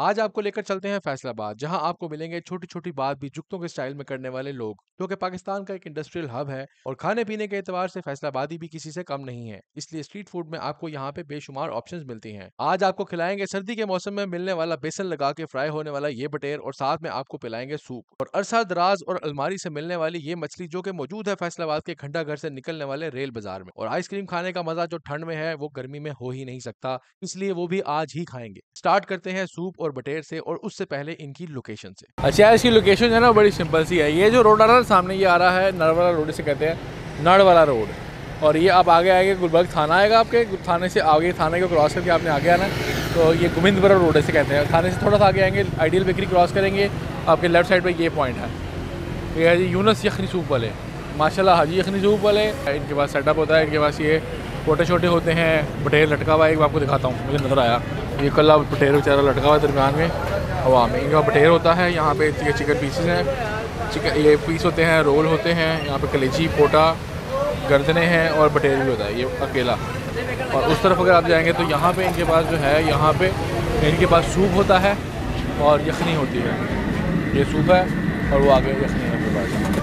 आज आपको लेकर चलते हैं फैसलाबाद, जहां आपको मिलेंगे छोटी छोटी बात भी जुगतों के स्टाइल में करने वाले लोग, जो कि पाकिस्तान का एक इंडस्ट्रियल हब है और खाने पीने के एतबार से फैसलाबादी भी किसी से कम नहीं है। इसलिए स्ट्रीट फूड में आपको यहाँ पे बेशुमार ऑप्शंस मिलती हैं। आज आपको खिलाएंगे सर्दी के मौसम में मिलने वाला बेसन लगा के फ्राई होने वाला ये बटेर, और साथ में आपको पिलाएंगे सूप, और अरसा दराज और अलमारी से मिलने वाली ये मछली जो कि मौजूद है फैसलाबाद के घंटा घर से निकलने वाले रेल बाजार में। और आइसक्रीम खाने का मजा जो ठंड में है वो गर्मी में हो ही नहीं सकता, इसलिए वो भी आज ही खाएंगे। स्टार्ट करते हैं सूप और बटेर से, और उससे पहले इनकी लोकेशन से। अच्छा, इसकी लोकेशन है ना बड़ी सिंपल सी है। ये जो रोड आ रहा है सामने, ये आ रहा है नड़वाला रोड, इसे कहते हैं नड़वाला रोड। और ये आप आगे आएंगे गुलबर्ग थाना आएगा, आपके थाने से आगे, थाने को क्रॉस करके आपने आगे आना, तो ये गोविंदपुरा रोड इसे कहते हैं। थाने से थोड़ा सा आगे आएंगे, आइडियल बेकरी क्रॉस करेंगे, आपके लेफ्ट साइड पर ये पॉइंट है। ये है जी यूनस यखनी सूप वाले, माशाल्लाह हाजी यखनी सूप वाले। इनके पास सेटअप होता है, इनके पास ये छोटे छोटे होते हैं बटेर लटका हुआ है। एक आपको दिखाता हूँ, मुझे नज़र आया ये कल्ला बटेर बेचारा लटका हुआ है दरमियान में हवा में। इनका बटेर होता है, यहाँ पे ये चिकन पीसेस हैं, चिकन ये पीस होते हैं, रोल होते हैं, यहाँ पे कलेजी, पोटा, गर्दने हैं और बटेर भी होता है ये अकेला। और उस तरफ अगर आप जाएंगे तो यहाँ पे इनके पास जो है, यहाँ पे इनके पास सूप होता है और यखनी होती है। ये सूप है और वो आगे यखनी है इनके पास।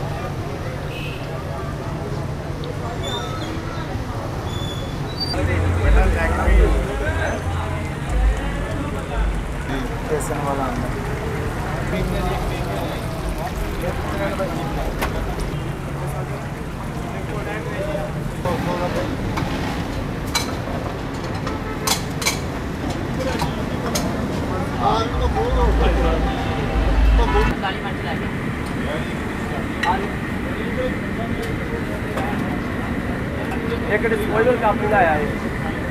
बेसन वाला अंडा एक डिस्पोजल काफी आया है।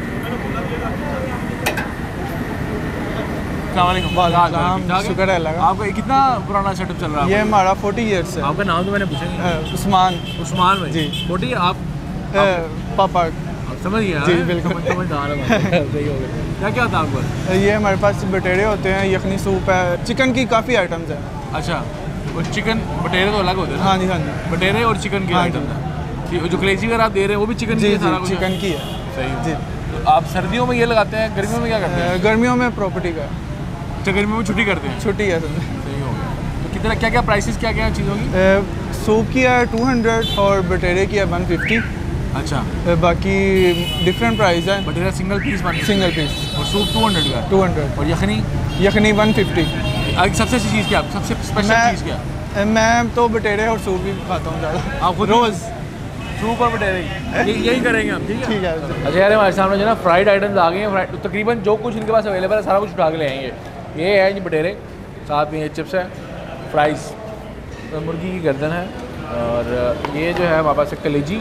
शुक्र है अल्लाह का। आपका कितना पुराना सेटअप चल रहा है? ये हमारा 40 ईयर्स है। आपका नाम तो मैंने पूछा नहीं। उस्मान भाई जी। 40 आप पापा समझ गया? जी बिल्कुल समझदार है। सही हो गया। क्या क्या था आपको? ये हमारे पास बटेरे होते हैं, यखनी सूप है, चिकन की काफ़ी आइटम्स हैं। अच्छा, और चिकन बटेरे तो अलग होते हैं? हाँ जी हाँ जी, बटेरे और चिकन की आइटम है। जो कलेजी अगर आप दे रहे हैं वो भी चिकन की है? सारा कुछ चिकन की है। सही जी। तो आप सर्दियों में ये लगाते हैं, गर्मियों में क्या करते हैं? गर्मियों में प्रॉपर्टी का। अच्छा, गर्मियों में छुट्टी करते हैं? छुट्टी है समझे। सही हो गया। तो कितना क्या क्या प्राइसेस क्या क्या चीज़ों की? सूप की है 200 और बटेरे की है 150। अच्छा, बाकी डिफरेंट प्राइस है। बटेरा सिंगल पीस सिंगल पीस और सूप 200 का? 200। और यखनी? यखनी 150। सबसे अच्छी चीज़ क्या, सबसे स्पेशल चीज़ क्या? मैं तो बटेरे और सूप ही खाता हूँ ज़्यादा। आप खुद रोज़ सूप और बटेरे यही करेंगे हम, ठीक है? ठीक है। अच्छा यार, हमारे सामने जो ना फ्राइड आइटम्स आ गए हैं। तो तकरीबन जो कुछ इनके पास अवेलेबल है सारा कुछ उठा के ले आएंगे। ये है जी बटेरे, साथ में ये चिप्स है, फ्राइज़, तो मुर्गी की गर्दन है, और ये जो है हमारे पास है कलेजी,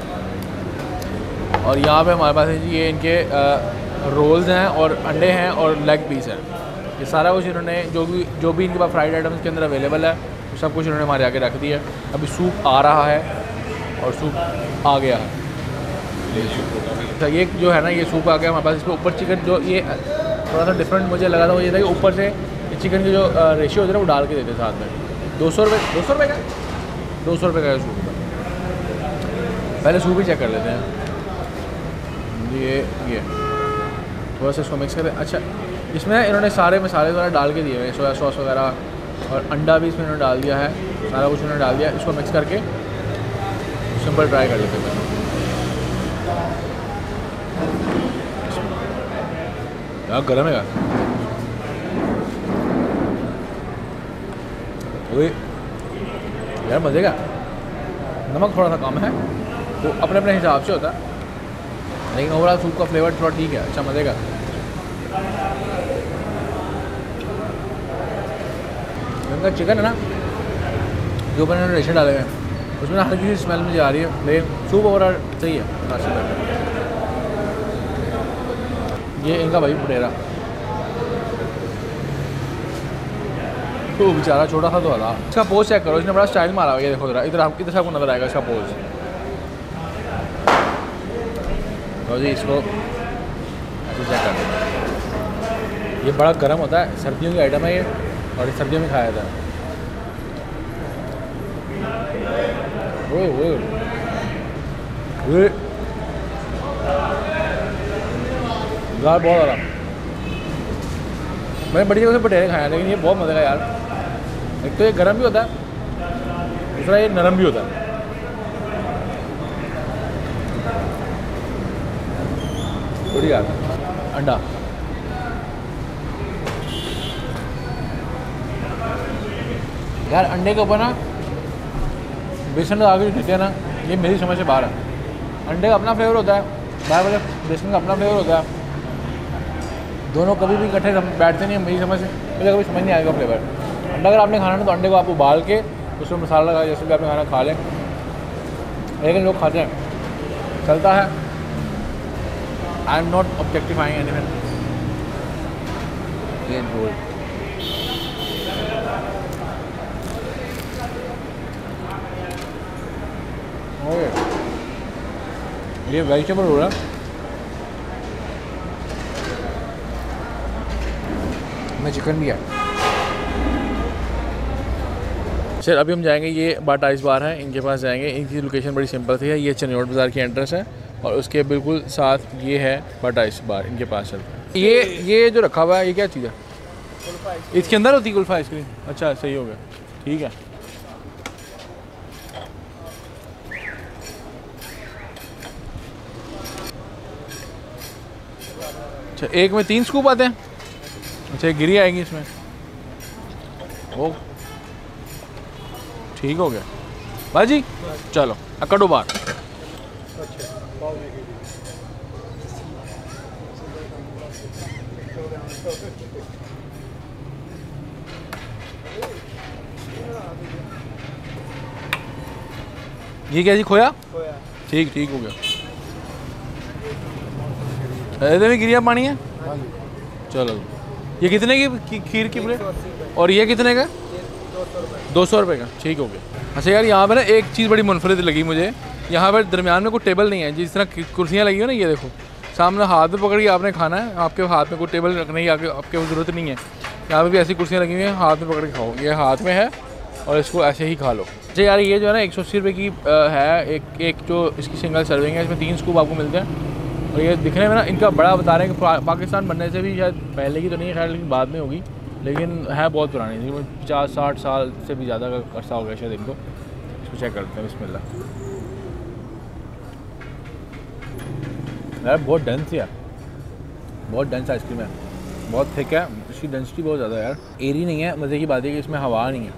और यहाँ पे हमारे पास है जी ये इनके रोल्स हैं और अंडे हैं और लेग पीस है। ये सारा कुछ इन्होंने जो भी इनके पास फ्राइड आइटम्स के अंदर अवेलेबल है वो सब कुछ इन्होंने हमारे आगे रख दिया है। अभी सूप आ रहा है और सूप आ गया है। अच्छा, ये जो है ना, ये सूप आ गया हमारे पास। इसके ऊपर चिकन, जो ये थोड़ा सा डिफरेंट मुझे लगा था वो ये था कि ऊपर से चिकन की जो रेशियो होती है ना वो डाल के देते साथ में। 200 रुपये का 200 रुपये का सूप। पहले सूप ही चेक कर लेते हैं। ये थोड़ा सा इसको मिक्स करते हैं। अच्छा, इसमें इन्होंने सारे मसाले वगैरह डाल के दिए हुए हैं, सोया सॉस वगैरह, और अंडा भी इसमें इन्होंने डाल दिया है, सारा कुछ इन्होंने डाल दिया। इसको मिक्स करके सिंपल ट्राई कर लेते हैं। यार गर्म है यार, मज़े का। नमक थोड़ा सा कम है, वो अपने अपने हिसाब से होता है, लेकिन ओवरऑल सूप का फ्लेवर थोड़ा ठीक है, अच्छा मज़े का। इनका चिकन है ना, जो ऊपर इन्होंने रेशे डाले हुए हैं, उसमें हल्की सी स्मेल मुझे आ रही है, लेकिन सूप ओवरऑल सही है, मुनासिब है। ये इनका भाई बटेरा, तो बेचारा छोटा सा तो था। इसका पोज चेक करो, इसने बड़ा स्टाइल मारा हुआ है। ये देखो जरा, इधर से आपको नजर आएगा इसका पोज। तो जी इसको ऐसे चेक कर दें। ये बड़ा गर्म होता है, सर्दियों की आइटम है ये, और ये सर्दियों में खाया जाता है। गाल बहुत ज़्यादा, मैंने बड़ी जगह से पटेरे खाए हैं, लेकिन ये बहुत मज़े का यार। एक तो ये गर्म भी होता है, दूसरा ये नरम भी होता है। बढ़िया अंडा, यार अंडे के ऊपर ना बेसन लगा के देते हैं ना, ये मेरी समझ से बाहर है। अंडे का अपना फ्लेवर होता है, बाहर वाले बेसन का अपना फ्लेवर होता है, दोनों कभी भी इकट्ठे बैठते नहीं हैं मेरी समझ से। मुझे कभी समझ नहीं आएगा फ्लेवर। अंडा अगर आपने खाना है तो अंडे को आप उबाल के उसमें मसाला लगा जैसे भी आपने खाना खा लें, लेकिन लोग खाते हैं, चलता है। I am not objectifying anyone. ये रोल ये वेजिटेबल रोल है, में चिकन भी है। सर अभी हम जाएंगे, ये बाटा आइस बार है, इनके पास जाएंगे। इनकी लोकेशन बड़ी सिंपल सी है, ये चनियोट बाज़ार की एंट्रेंस है और उसके बिल्कुल साथ ये है बाटा आइस बार, इनके पास चलते हैं। ये जो रखा हुआ है ये क्या चीज़ है? इसके अंदर होती है कुल्फ़ा आइसक्रीम? अच्छा सही हो गया, ठीक है। अच्छा एक में 3 स्कूप आते हैं? अच्छा गिरी आएगी इसमें, ओ ठीक हो गया भाजी। चलो अकड़ो बार। ये क्या जी, खोया? ठीक ठीक हो गया। ऐसे में गिरिया पानी है। चलो ये कितने की खीर की प्लेट? और ये कितने का? 200 रुपये का, ठीक हो गया। अच्छा यार यहाँ पे ना एक चीज़ बड़ी मुनफरिद लगी मुझे, यहाँ पर दरमियान में कोई टेबल नहीं है। जिस तरह कुर्सियाँ लगी हो ना, ये देखो सामने हाथ में पकड़ के आपने खाना है, आपके हाथ में कोई टेबल रखने की आपके ज़रूरत नहीं है। यहाँ पे भी ऐसी कुर्सियाँ लगी हुई हैं, हाथ में पकड़ के खाओ, ये हाथ में है और इसको ऐसे ही खा लो। अच्छा यार ये जो है ना 180 रुपये की है एक जो इसकी सिंगल सर्विंग है, इसमें 3 स्कूप आपको मिलते हैं। और ये दिखने में ना इनका बड़ा बता रहे हैं कि पाकिस्तान बनने से भी शायद पहले की तो नहीं है खैर, लेकिन बाद में होगी, लेकिन है बहुत पुरानी, 50-60 साल से भी ज़्यादा का अर्सा हो गया शायद इनको। इसको चेक करते हैं, बिस्मिल्लाह। यार बहुत डेंस है, बहुत डेंस आइसक्रीम है, बहुत थिक है, इसकी डेंसिटी बहुत ज़्यादा है यार। एरी नहीं है, मज़े की बात है कि इसमें हवा नहीं है।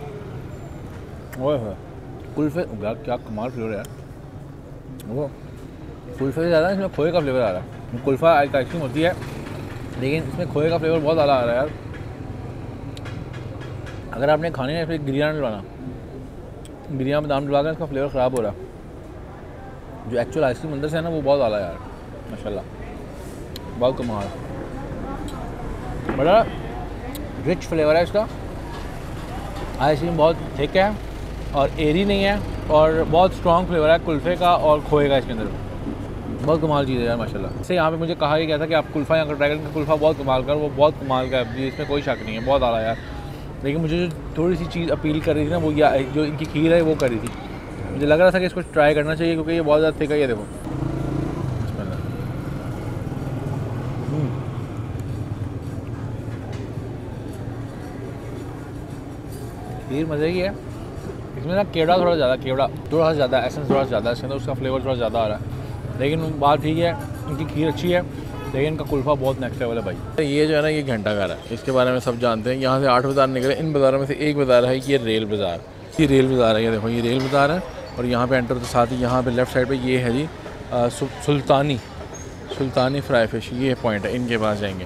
ओए हो कुल्फे, क्या कमाल फ्लेवर है यार। वो कुल्फे से ज़्यादा इसमें खोए का फ्लेवर आ रहा है। कुल्फ़ा आइसक्रीम होती है लेकिन इसमें खोए का फ्लेवर बहुत ज़्यादा आ रहा है यार। अगर आपने खाने है फिर गिरिया डलवाना, गिरिया बादाम डलवा कर इसका फ्लेवर ख़राब हो रहा है। जो एक्चुअल आइसक्रीम अंदर से है ना वो बहुत ज़्यादा यार, माशाल्लाह बहुत कमाल। बड़ा रिच फ्लेवर है इसका, आइसक्रीम बहुत थिक है और एरी नहीं है, और बहुत स्ट्रॉन्ग फ्लेवर है कुल्फ़े का और खोए का इसके अंदर। बहुत कमाल चीज़ है यार माशाल्लाह। इससे यहाँ पे मुझे कहा गया था कि आप कुल्फ़ा यहाँ का ड्रैगन का कुल्फ़ा बहुत कमाल कर, वो बहुत कमाल का है, इसमें कोई शक नहीं है, बहुत आला यार। लेकिन मुझे जो थोड़ी सी चीज़ अपील कर रही थी ना, वो जो इनकी खीर है वो कर रही थी। मुझे लग रहा था कि इसको ट्राई करना चाहिए क्योंकि ये बहुत ज़्यादा थिक है। ये देखो खीर मज़े की है। इसमें ना केवड़ा थोड़ा ज़्यादा, थोड़ा ज़्यादा एसेंस थोड़ा ज़्यादा इसके अंदर, उसका फ्लेवर थोड़ा ज़्यादा आ रहा है। लेकिन बात ठीक है, इनकी खीर अच्छी है, लेकिन इनका कुल्फ़ा बहुत नेक्स्ट लेवल है भाई। ये जो है ना ये घंटा घर है, इसके बारे में सब जानते हैं। यहाँ से 8 बाज़ार निकले, इन बाज़ारों में से एक बाज़ार है ये रेल बाज़ार। ये रेल बाज़ार है, ये देखो ये रेल बाज़ार है। और यहाँ पे एंटर तो साथ ही यहाँ पे लेफ़्ट साइड पे ये है जी सुल्तानी फ्राई फिश, ये पॉइंट है, इनके पास जाएंगे।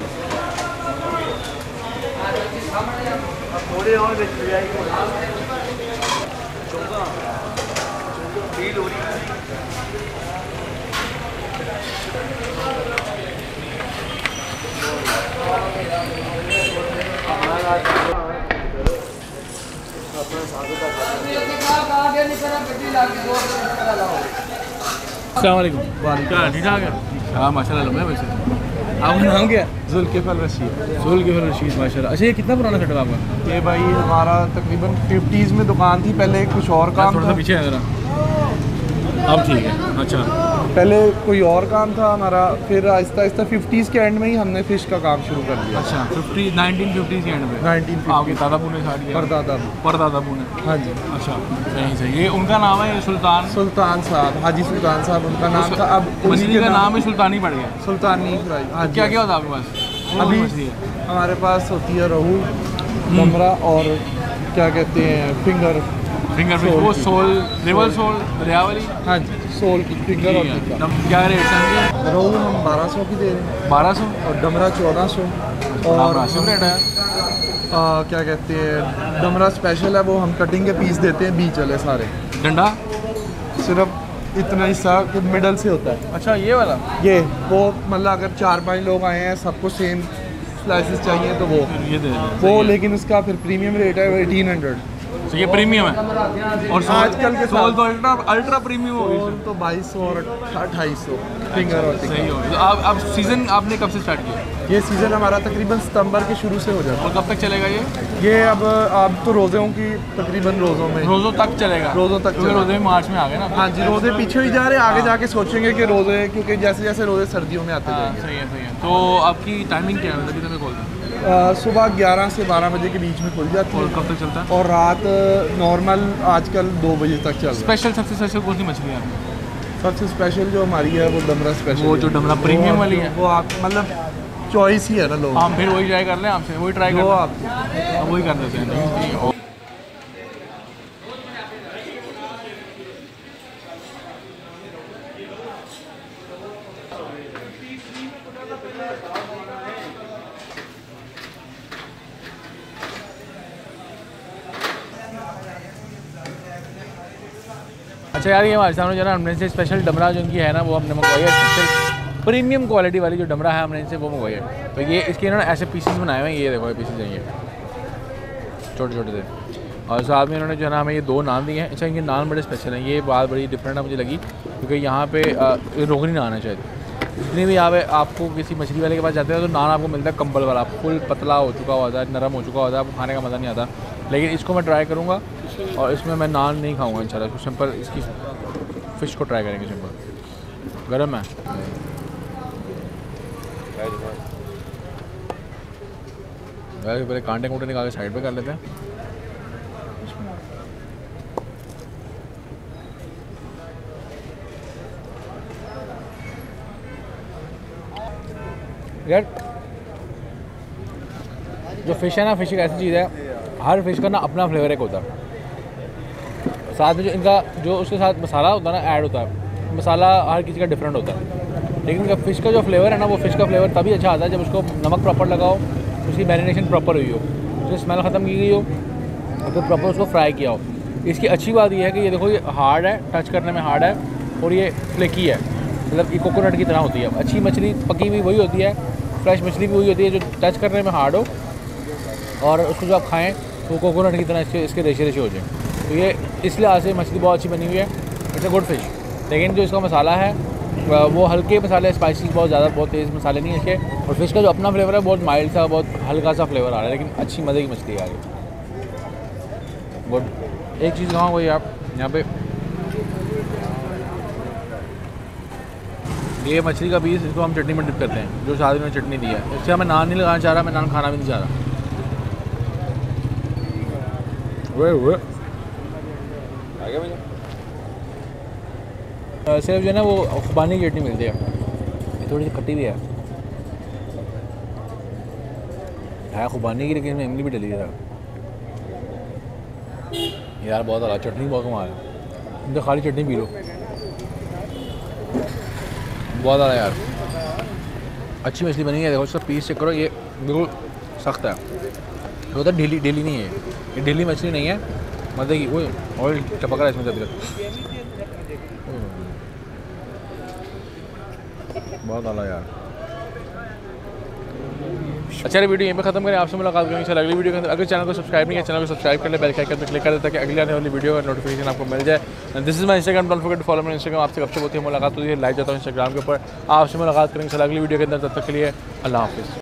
अस्सलाम वालेकुम। क्या ठीक ठाक है? हाँ माशाल्लाह। लम्बा है वैसे। आपका नाम क्या है? जुल्किफल रशीद। जुल्किफल रशीद माशाल्लाह। अच्छा ये कितना पुराना सेटअप आपका? ये भाई हमारा तकरीबन 50s में दुकान थी पहले, कुछ और काम थोड़ा सा पीछे है ज़रा। अब ठीक है। अच्छा, पहले कोई और काम था हमारा, फिर आहिस्ता आहिस्ता 50s के एंड में ही हमने फ़िश का काम शुरू कर दिया। अच्छा 1950s के एंड में 1950 आपके दादा ने स्टार्ट किया? परदादा ने। हाँ जी। अच्छा सही सही। ये उनका नाम है सुल्तान साहब, हाजी सुल्तान साहब उनका नाम था। अब मछली का नाम ही सुल्तान ही पड़ गया, सुल्तानी फ्राई। हाँ, क्या क्या होता है आपके पास? अभी मछली है हमारे पास होती है रोहू, बमरा और क्या कहते हैं फिंगर फिश, वो सोल, रिवर सोल, दरियावाली। हाँ जी, सोल की फिंगर और टिक्का। क्या रेट है? रोहू हम 1200 की दे रहे हैं। 1200 और डमरा 1400। और रेट है। क्या कहते हैं डमरा स्पेशल है, वो हम कटिंग के पीस देते हैं बीच वाले सारे। डंडा सिर्फ इतना हिस्सा मिडल से होता है। अच्छा ये वाला, ये वो मतलब अगर 4-5 लोग आए हैं सबको सेम स्लाइसेस चाहिए तो ये दे वो, लेकिन उसका फिर प्रीमियम रेट है 1800। तो ये प्रीमियम है। और आजकल के सोल तो अल्ट्रा प्रीमियम हो सोल तो 2200 और 2800 फिंगर और टिक्का। सही हो। तो अब सीज़न आपने कब से स्टार्ट किया? ये सीज़न हमारा तकरीबन सितंबर के शुरू से हो जाता है। और कब तक चलेगा ये? ये अब तो रोज़ों की तकरीबन रोज़ों तक चलेगा। रोज़ों तक क्योंकि रोज़े में मार्च में आ गए ना। हाँ जी, रोज़े पीछे ही जा रहे हैं, आगे जाके सोचेंगे कि रोज़े, क्योंकि जैसे जैसे रोज़े सर्दियों में आते जाएंगे। सही है सही है। तो आपकी टाइमिंग क्या है? कितने में खोलते हैं? सुबह 11 से 12 बजे के बीच में खुल जाती है। और कब तक चलता है? और रात नॉर्मल आजकल 2 बजे तक चल रहा है। सबसे स्पेशल कौन सी मछली है आपकी? सबसे स्पेशल जो हमारी है वो डमरा स्पेशल। वो जो डमरा प्रीमियम वाली है, वो आप मतलब चॉइस ही है ना लोग। हम फिर वही ट्राई कर लें आपसे, वही ट्राई कर आप वही कर देते हैं। अच्छा यार, ये हमारे सामने जो ना हमने से स्पेशल डमरा जो इनकी है ना, वो हमने मंगवाई है। स्पेशल प्रीमियम क्वालिटी वाली जो डमरा है हमने इनसे वो मंगवाई है। तो ये इसके ना ऐसे पीसेस बनाए हुए हैं, ये देखो ये पीसेस हैं, ये छोटे छोटे से। और साथ में इन्होंने जो है ना हमें ये 2 नान दिए हैं। अच्छा, इनके नान बड़े स्पेशल हैं, ये बात बड़ी डिफरेंट है मुझे लगी, क्योंकि यहाँ पे रोगनी नान है शायद। जितनी भी यहाँ पे आपको किसी मछली वाले के पास जाते हैं तो नान आपको मिलता है कंबल वाला, फुल पतला हो चुका होता है, नरम हो चुका होता है, आपको खाने का मज़ा नहीं आता। लेकिन इसको मैं ट्राई करूँगा और इसमें मैं नान नहीं खाऊँगा इंशाल्लाह। सिंपल इसकी फ़िश को ट्राई करेंगे। सिंपल गर्म है। पहले कांटे कूटे निकाल के साइड पे कर लेते हैं। यार जो फ़िश है ना, फ़िश एक ऐसी चीज़ है, हर फिश का ना अपना फ्लेवर एक होता है। साथ में जो इनका जो उसके साथ मसाला होता है ना ऐड होता है, मसाला हर किसी का डिफरेंट होता है। लेकिन इनका फ़िश का जो फ्लेवर है ना, वो फ़िश का फ्लेवर तभी अच्छा आता है जब उसको नमक प्रॉपर लगाओ, उसकी मैरिनेशन प्रॉपर हुई हो, उसकी स्मेल ख़त्म की गई हो और फिर प्रॉपर उसको फ्राई किया हो। इसकी अच्छी बात यह है कि ये देखो, ये हार्ड है, टच करने में हार्ड है और ये फ्लेकी है, मतलब ये कोकोनट की तरह होती है। अच्छी मछली पकी हुई वही होती है, फ्रेश मछली भी वही होती है जो टच करने में हार्ड हो और उसको जो आप खाएँ तो कोकोनट की तरह इसके रेशे रेशे हो जाए। तो ये इस लिहाज से मछली बहुत अच्छी बनी हुई है, इट्स अ गुड फिश। लेकिन जो इसका मसाला है वो हल्के मसाले, स्पाइसी बहुत ज़्यादा, बहुत तेज़ मसाले नहीं है इसके। और फिश का जो अपना फ्लेवर है बहुत माइल्ड सा, बहुत हल्का सा फ्लेवर आ रहा है, लेकिन अच्छी मज़े की मछली आ रही है। गुड। एक चीज़ कहाँ वही आप यहाँ पे ये मछली का पीस, इसको हम चटनी में डिप करते हैं, जो साथ में चटनी दी है। इससे हमें नान नहीं लगाना चाह रहा, मैं नान खाना भी नहीं चाह रहा। वे सिर्फ जो है ना वो खुबानी की चटनी मिलती है, ये थोड़ी सी खट्टी भी है खुबानी की, लेकिन इसमें इमली भी डली है यार। बहुत ज़्यादा चटनी बहुत कमाल है, इनसे खाली चटनी पी लो, बहुत ज़्यादा यार अच्छी मछली बनी है। देखो उसका पीस चेक करो, ये बिल्कुल सख्त है, ये होता है ढीली ढीली नहीं है, ये ढीली मछली नहीं है, मज़े की। वो ऑयल टपक रहा है इसमें जब बहुत आला यार। अच्छा वीडियो यहीं पे खत्म करें, आपसे मुलाकात करेंगे इंशाल्लाह अगली वीडियो के अंदर। अगर चैनल को सब्सक्राइब नहीं किया, चैनल को सब्सक्राइब कर ले, बेल के आइकन पे क्लिक कर दे ताकि अगली आने वाली वीडियो का नोटिफिकेशन आपको मिल जाए। This is my Instagram, don't forget to follow my Instagram. आपसे कब से होती है मुलाकात, होती है लाइव जाता हूँ इंस्टाग्राम के ऊपर। आपसे मुलाकात करेंगे इंशाल्लाह अगली वीडियो के अंदर, तब तक के लिए अल्लाह हाफिज़।